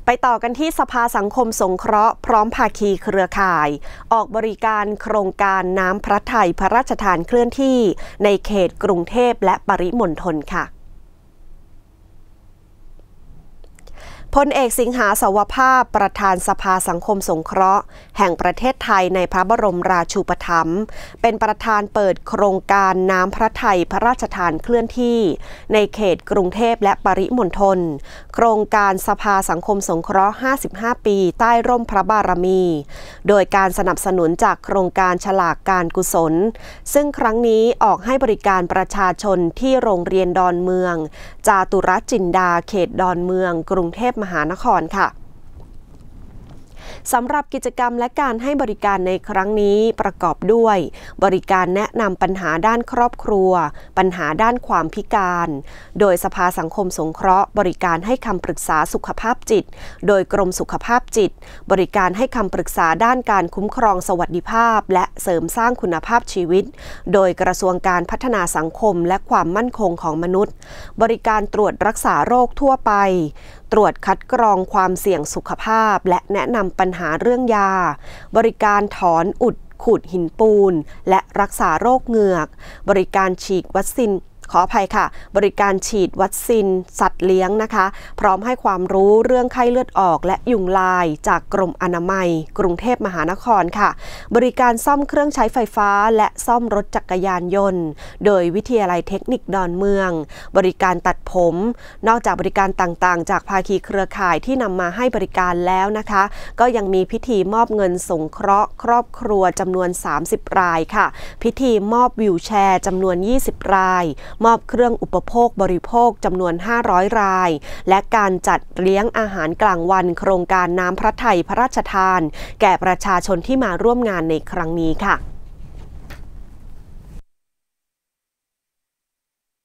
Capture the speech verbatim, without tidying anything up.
ไปต่อกันที่สภาสังคมสงเคราะห์พร้อมภาคีเครือข่ายออกบริการโครงการน้ำพระทัยพระราชทานเคลื่อนที่ในเขตกรุงเทพและปริมณฑลค่ะพลเอกสิงหาสวภาพประธานสภาสังคมสงเคราะห์แห่งประเทศไทยในพระบรมราชูปถัมภ์เป็นประธานเปิดโครงการน้ำพระทัยพระราชทานเคลื่อนที่ในเขตกรุงเทพและปริมณฑลโครงการสภาสังคมสงเคราะห์ห้าสิบห้าปีใต้ร่มพระบารมีโดยการสนับสนุนจากโครงการฉลากการกุศลซึ่งครั้งนี้ออกให้บริการประชาชนที่โรงเรียนดอนเมืองจาตุรจินดาเขตดอนเมืองกรุงเทพมหานครค่ะสำหรับกิจกรรมและการให้บริการในครั้งนี้ประกอบด้วยบริการแนะนำปัญหาด้านครอบครัวปัญหาด้านความพิการโดยสภาสังคมสงเคราะห์บริการให้คำปรึกษาสุขภาพจิตโดยกรมสุขภาพจิตบริการให้คำปรึกษาด้านการคุ้มครองสวัสดิภาพและเสริมสร้างคุณภาพชีวิตโดยกระทรวงการพัฒนาสังคมและความมั่นคงของมนุษย์บริการตรวจรักษาโรคทั่วไปตรวจคัดกรองความเสี่ยงสุขภาพและแนะนำปัญหาเรื่องยาบริการถอนอุดขูดหินปูนและรักษาโรคเหงือกบริการฉีดวัคซีนขออภัยค่ะบริการฉีดวัคซีนสัตว์เลี้ยงนะคะพร้อมให้ความรู้เรื่องไข้เลือดออกและยุงลายจากกรมอนามัยกรุงเทพมหานครค่ะบริการซ่อมเครื่องใช้ไฟฟ้าและซ่อมรถจักรยานยนต์โดยวิทยาลัยเทคนิคดอนเมืองบริการตัดผมนอกจากบริการต่างๆจากภาคีเครือข่ายที่นำมาให้บริการแล้วนะคะก็ยังมีพิธีมอบเงินสงเคราะห์ครอบครัวจำนวนสามสิบรายค่ะพิธีมอบวีลแชร์จำนวนยี่สิบรายมอบเครื่องอุปโภคบริโภคจำนวนห้าร้อยรายและการจัดเลี้ยงอาหารกลางวันโครงการน้ำพระทัยพระราชทานแก่ประชาชนที่มาร่วมงานในครั้งนี้ค่ะ